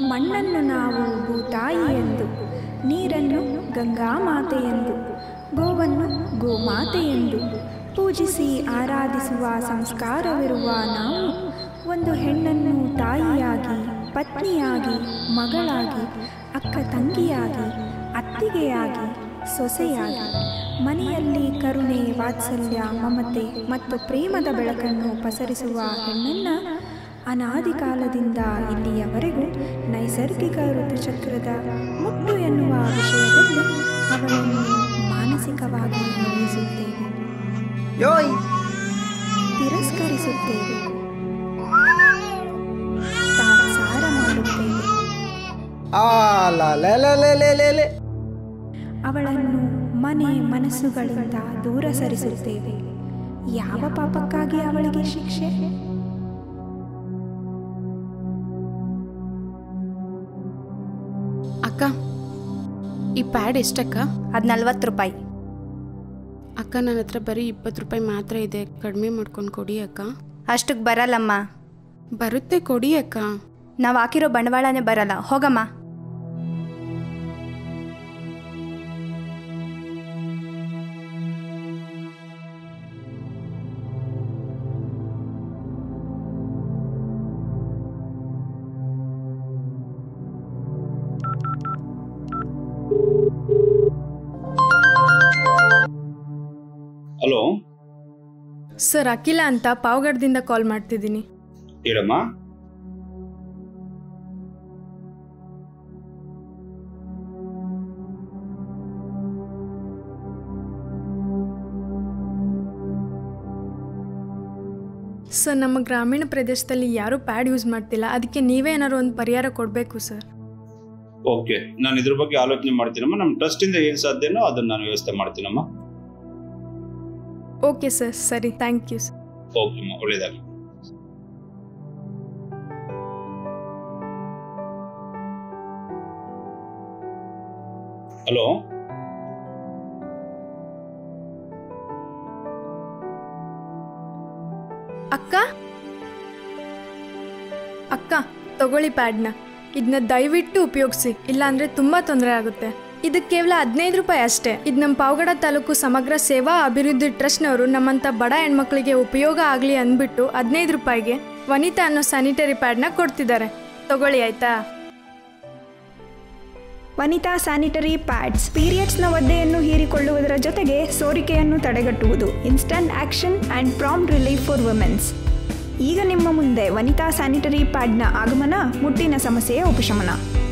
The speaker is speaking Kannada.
ಮಣ್ಣನ್ನು ನಾವು ಭೂತಾಯಿ ಎಂದು, ನೀರನ್ನು ಗಂಗಾ ಮಾತೆಯೆಂದು, ಗೋವನ್ನು ಗೋಮಾತೆಯೆಂದು ಪೂಜಿಸಿ ಆರಾಧಿಸುವ ಸಂಸ್ಕಾರವಿರುವ ನಾವು ಒಂದು ಹೆಣ್ಣನ್ನು ತಾಯಿಯಾಗಿ, ಪತ್ನಿಯಾಗಿ, ಮಗಳಾಗಿ, ಅಕ್ಕ ತಂಗಿಯಾಗಿ, ಅತ್ತಿಗೆಯಾಗಿ, ಸೊಸೆಯಾಗಿ ಮನೆಯಲ್ಲಿ ಕರುಣೆ, ವಾತ್ಸಲ್ಯ, ಮಮತೆ ಮತ್ತು ಪ್ರೇಮದ ಬೆಳಕನ್ನು ಪಸರಿಸುವ ಹೆಣ್ಣನ್ನು ಅನಾದಿ ಕಾಲದಿಂದ ಇಲ್ಲಿಯವರೆಗೂ ನೈಸರ್ಗಿಕ ಋತುಚಕ್ರದ ಮುಟ್ಟು ಎನ್ನುವ ವಿಷಯದಲ್ಲಿ ಅವಳನ್ನು ಮಾನಸಿಕವಾಗಿ ನೋಯಿಸುತ್ತೇವೆ, ತಿರಸ್ಕರಿಸುತ್ತೇವೆ, ತಾತ್ಸಾರ ಮಾಡುತ್ತೇವೆ. ಅವಳನ್ನು ಮನೆ ಮನಸ್ಸುಗಳಿಂದ ದೂರ ಸರಿಸುತ್ತೇವೆ. ಯಾವ ಪಾಪಕ್ಕಾಗಿ ಅವಳಿಗೆ ಶಿಕ್ಷೆ? ಅಕ್ಕ, ಈ ಪ್ಯಾಡ್ ಎಷ್ಟಕ್ಕ? ಅದು 40 ರೂಪಾಯಿ. ಅಕ್ಕ, ನನ್ನ ಹತ್ರ ಬರೀ 20 ರೂಪಾಯಿ ಮಾತ್ರ ಇದೆ, ಕಡಿಮೆ ಮಾಡ್ಕೊಂಡು ಕೊಡಿ ಅಕ್ಕ. ಅಷ್ಟಕ್ಕೆ ಬರಲ್ಲಮ್ಮ. ಬರುತ್ತೆ, ಕೊಡಿ ಅಕ್ಕ. ನಾವು ಹಾಕಿರೋ ಬಂಡವಾಳನೇ ಬರಲ್ಲ, ಹೋಗಮ್ಮ. ಹಲೋ ಸರ್, ಅಖಿಲ ಅಂತ ಪಾವಗಡದಿಂದ ಕಾಲ್ ಮಾಡ್ತಿದ್ದೀನಿ. ಹೇಳಮ್ಮ. ಸರ್, ನಮ್ಮ ಗ್ರಾಮೀಣ ಪ್ರದೇಶದಲ್ಲಿ ಯಾರೂ ಪ್ಯಾಡ್ ಯೂಸ್ ಮಾಡ್ತಿಲ್ಲ, ಅದಕ್ಕೆ ನೀವೇ ಏನಾದ್ರು ಒಂದು ಪರಿಹಾರ ಕೊಡಬೇಕು ಸರ್. ಓಕೆ, ನಾನು ಇದ್ರ ಬಗ್ಗೆ ಆಲೋಚನೆ ಮಾಡ್ತೀನಮ್ಮ. ನಮ್ಮ ಟ್ರಸ್ಟಿಂದ ಏನು ಸಾಧ್ಯನೋ ಅದನ್ನು ನಾನು ವ್ಯವಸ್ಥೆ ಮಾಡ್ತೀನಮ್ಮ. ಓಕೆ ಸರ್, ಸರಿ, ಥ್ಯಾಂಕ್ ಯು ಸರ್. ಓಕೆ ಅಮ್ಮ, ಒಳ್ಳೆಯದಾಗಲಿ. ಹಲೋ ಅಕ್ಕ, ಅಕ್ಕ ತಗೊಳ್ಳಿ ಪ್ಯಾಡ್ನ. ಇದನ್ನ ದಯವಿಟ್ಟು ಉಪಯೋಗಿಸಿ, ಇಲ್ಲಾಂದ್ರೆ ತುಂಬಾ ತೊಂದರೆ ಆಗುತ್ತೆ. ಇದಕ್ಕೆ ಕೇವಲ 15 ರೂಪಾಯಿ ಅಷ್ಟೇ. ಇದು ನಮ್ಮ ಪಾವಗಡ ತಾಲೂಕು ಸಮಗ್ರ ಸೇವಾ ಅಭಿವೃದ್ಧಿ ಟ್ರಸ್ಟ್ನವರು ನಮ್ಮಂಥ ಬಡ ಹೆಣ್ಮಕ್ಳಿಗೆ ಉಪಯೋಗ ಆಗಲಿ ಅಂದ್ಬಿಟ್ಟು 15 ರೂಪಾಯಿಗೆ ವನಿತಾ ಅನ್ನೋ ಸ್ಯಾನಿಟರಿ ಪ್ಯಾಡ್ನ ಕೊಡ್ತಿದ್ದಾರೆ. ತಗೊಳ್ಳಿ ಆಯ್ತಾ? ವನಿತಾ ಸ್ಯಾನಿಟರಿ ಪ್ಯಾಡ್ಸ್ ಪೀರಿಯಡ್ಸ್ನ ಒದ್ದೆಯನ್ನು ಹೀರಿಕೊಳ್ಳುವುದರ ಜೊತೆಗೆ ಸೋರಿಕೆಯನ್ನು ತಡೆಗಟ್ಟುವುದು. Instant action and prompt relief for womens. ಈಗ ನಿಮ್ಮ ಮುಂದೆ ವನಿತಾ ಸ್ಯಾನಿಟರಿ ಪ್ಯಾಡ್ನ ಆಗಮನ, ಮುಟ್ಟಿನ ಸಮಸ್ಯೆಯ ಉಪಶಮನ.